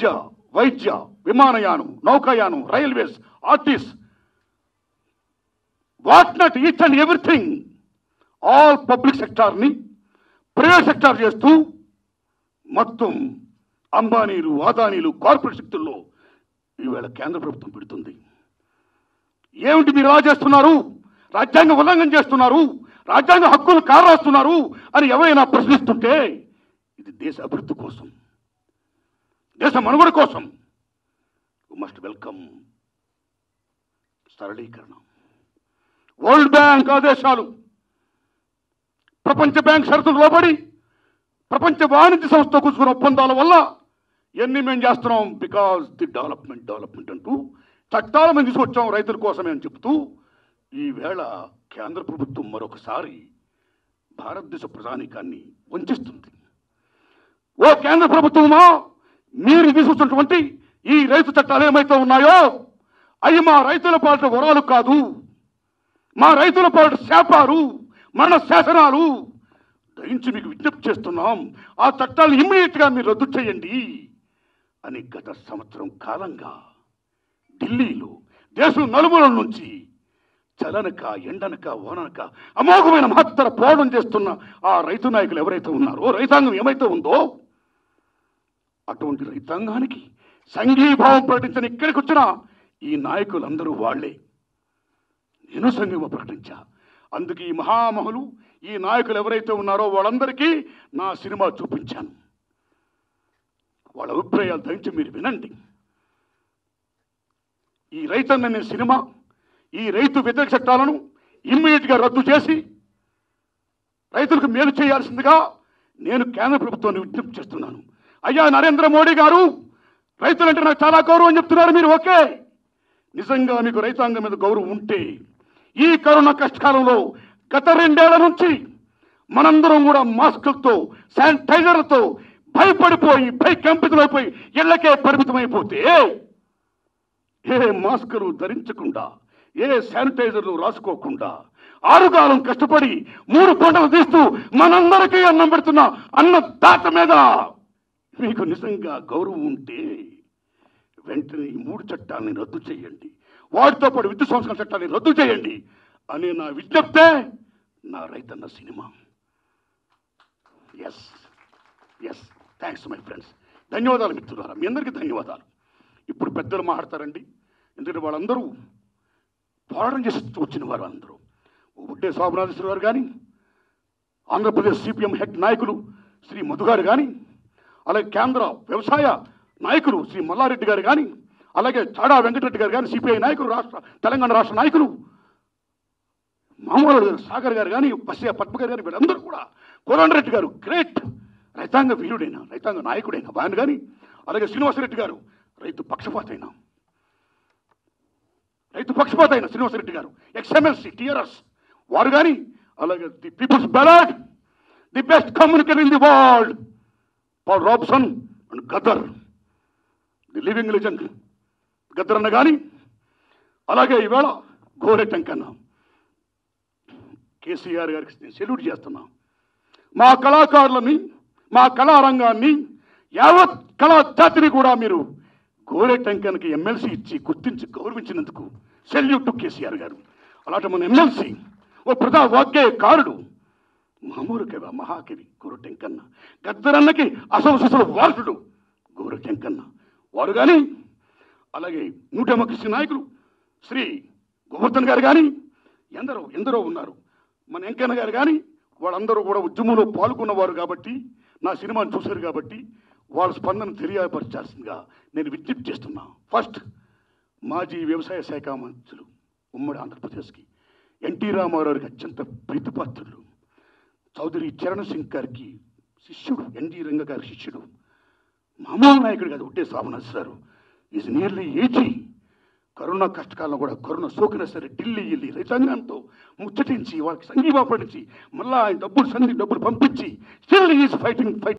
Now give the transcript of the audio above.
విద్య, వైద్య, విమానయానం, నౌకాయానం, రైల్వేస్, ఆర్టీస్, what not, each and everything, all public సెక్టార్ని ప్రైవేట్ సెక్టార్ చేస్తూ మొత్తం అంబానీలు, అదానీలు, కార్పొరేట్ శక్తుల్లో ఈవేళ కేంద్ర ప్రభుత్వం పెడుతుంది. ఏమిటి మీరు ఎలా చేస్తున్నారు? రాజ్యాంగ ఉల్లంఘన చేస్తున్నారు, రాజ్యాంగ హక్కులు కారాస్తున్నారు అని ఎవరైనా ప్రశ్నిస్తుంటే ఇది దేశ అభివృద్ధి కోసం, దేశ మనుగడ కోసం. యు మస్ట్ వెల్కమ్ సరళీకరణ. వరల్డ్ బ్యాంక్ ఆదేశాలు, ప్రపంచ బ్యాంక్ షరతులు లోబడి ప్రపంచ వాణిజ్య సంస్థ కూర్చుకున్న ఒప్పందాల వల్ల ఎన్ని మేము చేస్తున్నాం? బికాజ్ ది డెవలప్మెంట్ అంటూ చట్టాలు మేము తీసుకొచ్చాం రైతుల కోసమే అని చెప్తూ ఈవేళ కేంద్ర ప్రభుత్వం మరొకసారి భారతదేశ ప్రజానీకాన్ని వంచిస్తుంది. ఓ కేంద్ర ప్రభుత్వమా, మీరు తీసుకొచ్చినటువంటి ఈ రైతు చట్టాలు ఏమైతే ఉన్నాయో అవి మా రైతుల పాలిట వరాలు కాదు, మా రైతుల పాలిట శాపాలు, మరణ శాసనాలు. దయించి మీకు విజ్ఞప్తి చేస్తున్నాం, ఆ చట్టాలను ఇమ్మీడియట్గా మీరు రద్దు చేయండి అని గత సంవత్సరం కాలంగా ఢిల్లీలో దేశం నలుమూలల నుంచి చలనక, ఎండనక, వాననక అమోఘమైన మహత్తర పోరాటం చేస్తున్న ఆ రైతు నాయకులు ఎవరైతే ఉన్నారో, రైతాంగం ఏమైతే ఉందో, అటువంటి రైతాంగానికి సంఘీభావం ప్రకటించని ఇక్కడికి వచ్చిన ఈ నాయకులందరూ వాళ్లే. నేను సంఘీభావం ప్రకటించా. అందుకే ఈ మహామహులు, ఈ నాయకులు ఎవరైతే ఉన్నారో వాళ్ళందరికీ నా సినిమా చూపించాను. వాళ్ళ అభిప్రాయాలు దయించి మీరు వినండి. ఈ రైతన్న సినిమా, ఈ రైతు వ్యతిరేక చట్టాలను ఇమ్మీడియట్గా రద్దు చేసి రైతులకు మేలు చేయాల్సిందిగా నేను కేంద్ర ప్రభుత్వాన్ని విజ్ఞప్తి చేస్తున్నాను. అయ్యా నరేంద్ర మోడీ గారు, రైతులంటే నాకు చాలా గౌరవం చెప్తున్నారు మీరు. ఓకే, నిజంగా మీకు రైతాంగం మీద గౌరవం ఉంటే ఈ కరోనా కష్టకాలంలో గత 2 ఏళ్ల నుంచి మనందరం కూడా మాస్కులతో, శానిటైజర్లతో భయపడిపోయి భయకంపితులైపోయి ఇళ్లకే పరిమితమైపోతే, ఏ మాస్కులు ధరించకుండా, ఏ శానిటైజర్లు రాసుకోకుండా ఆరుగాలం కష్టపడి 3 పంటలు తీస్తూ మనందరికీ అన్నం పెడుతున్న అన్నదాత మీద మీకు నిజంగా గౌరవం ఉంటే వెంటనే ఈ 3 చట్టాలని రద్దు చేయండి, వాటితో పాటు విద్యుత్ సంస్కరణ చట్టాన్ని రద్దు చేయండి అనే నా విజ్ఞప్తే నా రైతన్న సినిమా. Yes yes, thanks my friends. ధన్యవాదాలు మిత్రులారా, మీ అందరికీ ధన్యవాదాలు. ఇప్పుడు పెద్దలు మాట్లాడతారండి, ఎందుకంటే వాళ్ళందరూ పోరాటం చేసి వచ్చిన వారు అందరూ. ఉడ్డే శోభనాథేశ్వర గారు కానీ, ఆంధ్రప్రదేశ్ సిపిఎం హెడ్ నాయకులు శ్రీ మధు గారు కానీ, అలాగే కేంద్ర వ్యవసాయ నాయకులు శ్రీ మల్లారెడ్డి గారు కానీ, అలాగే చాడా వెంకటరెడ్డి గారు కానీ, సిపిఐ నాయకులు, తెలంగాణ రాష్ట్ర నాయకులు మామూలు సాగర్ గారు కానీ, బస్సయ్య పద్మ గారు కానీ, వీళ్ళందరూ కూడా, కోదండరెడ్డి గారు గ్రేట్ రైతాంగ వీరుడైన, రైతాంగ నాయకుడైన ఆయన కానీ, అలాగే శ్రీనివాసరెడ్డి గారు రైతు పక్షపాత అయిన శ్రీనివాసరెడ్డి గారు, ఎక్స్ఎంఎల్సి టిఆర్ఎస్ వారు కానీ, అలాగే the people's ballad, the best communicator in the world Paul Robeson and Gaddar, the living legend Gaddar అన్న కానీ, అలాగే ఈవేళ గోరెటంకన్న, కేసీఆర్ గారికి నేను సెల్యూట్ చేస్తున్నా. మా కళాకారులని, మా కళారంగాన్ని, యావత్ కళా జాతిని కూడా మీరు గోరెటంకన్కి ఎమ్మెల్సీ ఇచ్చి గుర్తించి గౌరవించినందుకు సెల్యూట్ టు కేసీఆర్ గారు. అలాంటి మన ఎమ్మెల్సీ ఓ ప్రజా వాగ్గేయకారుడు, మామూలు కవి, మహాకవి గోరెటంకన్న, గద్దరన్నకి అసలు వారసుడు గోరెటంకన్న వారు కానీ, అలాగే 100 నాయకులు శ్రీ గోవర్ధన్ గారు కానీ, ఎందరో ఉన్నారు. మన వెంకన్న గారు కానీ, వాళ్ళందరూ కూడా ఉద్యమంలో పాల్గొన్నవారు కాబట్టి, నా సినిమాను చూశారు కాబట్టి వాళ్ళ స్పందన తెలియపరచాల్సిందిగా నేను విజ్ఞప్తి చేస్తున్నా. ఫస్ట్, మాజీ వ్యవసాయ శాఖ మంత్రులు ఉమ్మడి ఆంధ్రప్రదేశ్కి ఎన్టీ రామారావుకి అత్యంత ప్రీతిపాత్రులు, చౌదరి చరణ్ సింగ్ గారికి శిష్యుడు, ఎన్జీ రంగ గారి శిష్యుడు, మామూలు నాయకుడు కాదు, ఉడ్డే శోభనాథ్ గారు ఈజ్ నియర్లీ 80. కరోనా కష్టకాలంలో కూడా కరోనా సోకినా సరే ఢిల్లీ వెళ్ళి రైతాంగంతో ముచ్చటించి వాళ్ళకి సంఘీభావం పడించి మళ్ళీ ఆయన డబ్బులు పంపించి స్టిల్ ఈజ్ ఫైటింగ్